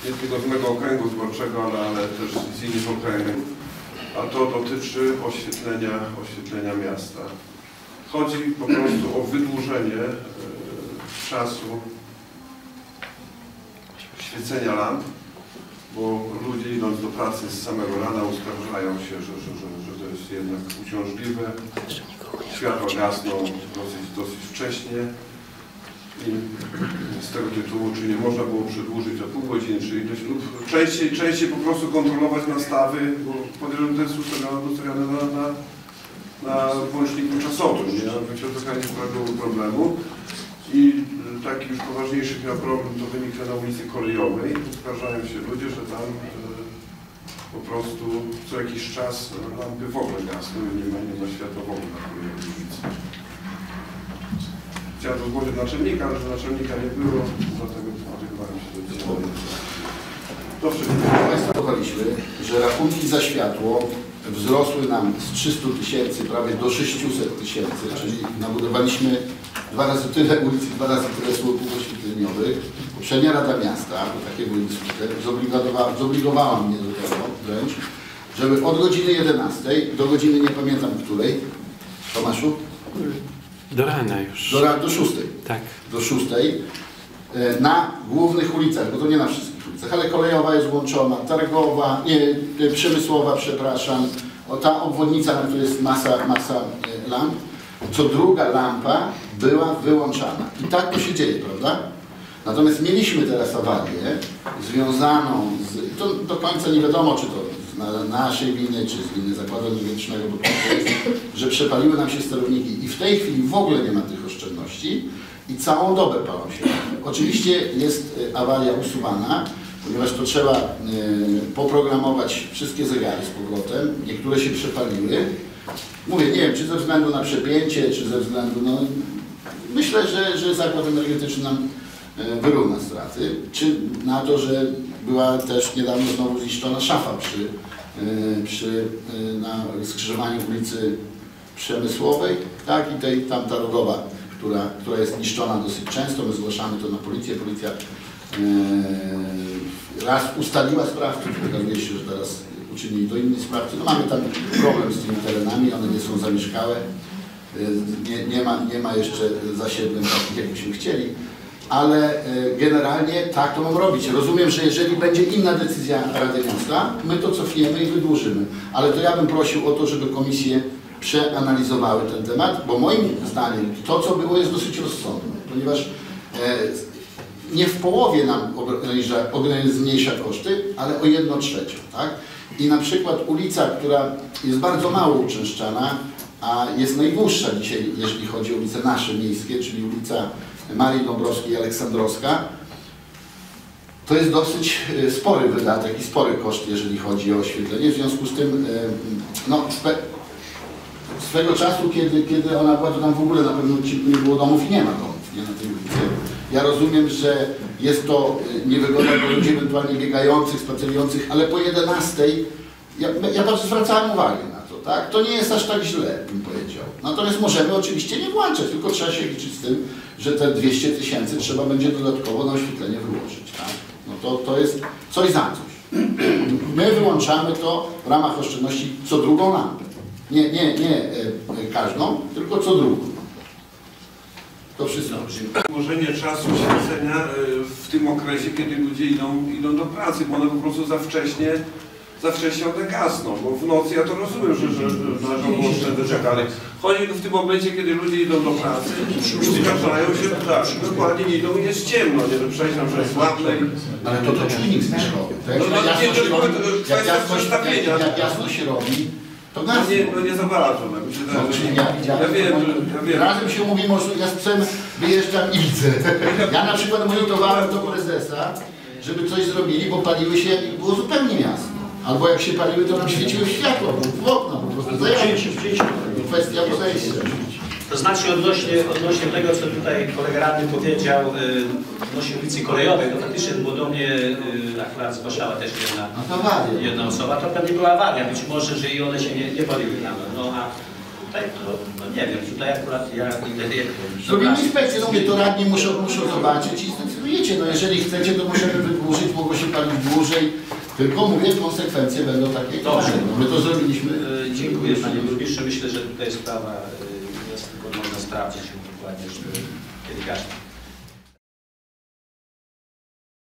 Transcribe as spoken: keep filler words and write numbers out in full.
nie tylko z mego okręgu wyborczego, ale, ale też z innych okręgów, a to dotyczy oświetlenia, oświetlenia miasta. Chodzi po prostu o wydłużenie e, czasu świecenia lamp, bo ludzie idąc do pracy z samego rana uskarżają się, że, że, że, że to jest jednak uciążliwe. Światła gasną dosyć, dosyć wcześnie i z tego tytułu, czy nie można było przedłużyć o pół godziny, czy ileś lub częściej, częściej po prostu kontrolować nastawy, bo podejrzewam, że to jest ustawione na, na, na włączniku czasowym, nie? To chyba nie sprawiło problemu. I taki już poważniejszy chyba problem to wynika na ulicy Kolejowej. Uskarżają się ludzie, że tam e, po prostu co jakiś czas lampy w ogóle gasną i nie ma, nie ma światła w ogóle na Kolejowej ulicy. Chciałem to zgłosić naczelnika, ale że naczelnika nie było, dlatego podejmowałem się do dzisiaj. To wszystko. Państwo słuchaliśmy, że rachunki za światło wzrosły nam z trzystu tysięcy prawie do sześciuset tysięcy, czyli nabudowaliśmy dwa razy tyle ulic, dwa razy tyle słupów oświetleniowych. Poprzednia Rada Miasta, bo takie były dyskusje, zobligowała, zobligowała mnie do tego wręcz, żeby od godziny jedenastej do godziny, nie pamiętam której, Tomaszu? Do rana już. Do, do szóstej. Tak. Do szóstej. Na głównych ulicach, bo to nie na wszystkich ulicach, ale Kolejowa jest włączona, Targowa, nie, Przemysłowa, przepraszam, o, ta obwodnica, na której jest masa, masa lamp, co druga lampa była wyłączana. I tak to się dzieje, prawda? Natomiast mieliśmy teraz awarię związaną z, to do końca nie wiadomo, czy to z naszej winy, czy z winy zakładu energetycznego, bo to jest, że przepaliły nam się sterowniki i w tej chwili w ogóle nie ma tych oszczędności i całą dobę palą się. Oczywiście jest awaria usuwana, ponieważ to trzeba y, poprogramować wszystkie zegary z powrotem, niektóre się przepaliły. Mówię, nie wiem, czy ze względu na przepięcie, czy ze względu, no myślę, że, że zakład energetyczny nam y, wyrówna straty, czy na to, że była też niedawno znowu zniszczona szafa przy, y, przy y, na skrzyżowaniu ulicy Przemysłowej, tak, i tej tam Targowa, która, która jest niszczona dosyć często. My zgłaszamy to na policję. Policja yy, raz ustaliła sprawców, okazuje się, że teraz uczynili to inni sprawcy. No mamy tam problem z tymi terenami, one nie są zamieszkałe, yy, nie, nie, ma, nie ma jeszcze zasiedleń takich, jakbyśmy chcieli, ale yy, generalnie tak to mam robić. Rozumiem, że jeżeli będzie inna decyzja Rady Miasta, my to cofniemy i wydłużymy, ale to ja bym prosił o to, żeby komisje przeanalizowały ten temat, bo moim zdaniem to, co było, jest dosyć rozsądne, ponieważ e, nie w połowie nam zmniejsza koszty, ale o jedną trzecią, tak? I na przykład ulica, która jest bardzo mało uczęszczana, a jest najdłuższa dzisiaj, jeżeli chodzi o ulice nasze miejskie, czyli ulica Marii Dąbrowskiej i Aleksandrowska, to jest dosyć spory wydatek i spory koszt, jeżeli chodzi o oświetlenie. W związku z tym, no, swego czasu, kiedy, kiedy ona była, to tam w ogóle na pewno nie było domów i nie ma domów, nie, na tej ulicy. Ja rozumiem, że jest to niewygodne dla ludzi ewentualnie biegających, spacerujących, ale po jedenastej ja, ja bardzo zwracałem uwagę na to, tak? To nie jest aż tak źle, bym powiedział. Natomiast możemy oczywiście nie włączać, tylko trzeba się liczyć z tym, że te dwieście tysięcy trzeba będzie dodatkowo na oświetlenie wyłożyć, tak? No to, to jest coś za coś. My wyłączamy to w ramach oszczędności co drugą lampę. Nie, nie, nie e, każdą, tylko co drugą. To wszystko. Włożenie czasu świecenia w tym okresie, kiedy ludzie idą, idą do pracy, bo one po prostu za wcześnie, za wcześnie one gasną, bo w nocy ja to rozumiem, że, że, że należą było oszczędzać, ale chodzi w tym momencie, kiedy ludzie idą do pracy, uskarżają się, tak, dokładnie nie idą i jest ciemno, nie wiem, przejść na przykład słabej. Ale to to czynnik zniżkowy. Jak jasno się robi, to no nie, no nie za bardzo. No, ja, ja, ja, wiem, ja wiem. Razem się mówi, może ja z psem wyjeżdżam i widzę. Ja na przykład monitowałem do prezesa, żeby coś zrobili, bo paliły się i było zupełnie jasno. Albo jak się paliły, to nam świeciły światło, w okno, po prostu zajęcie. Kwestia podejścia. To znaczy odnośnie, odnośnie tego, co tutaj kolega radny powiedział, odnośnie ulicy Kolejowej, to faktycznie było do mnie akurat zgłaszała też jedna, jedna osoba, to pewnie była awaria, być może, że i one się nie, nie paliły nawet, no a tutaj to, no nie wiem, tutaj akurat ja Robimy inspekcję, no mówię, to radni muszą, muszą zobaczyć i zdecydujecie, no jeżeli chcecie, to możemy wydłużyć. zużyć, mogło się palić dłużej, tylko mówię, konsekwencje będą takie. Dobrze. No, my to zrobiliśmy. E, Dziękuję Panie Burmistrzu. Myślę, że tutaj sprawa e, jest tylko można sprawdzić dokładnie, żeby kiedy każdy.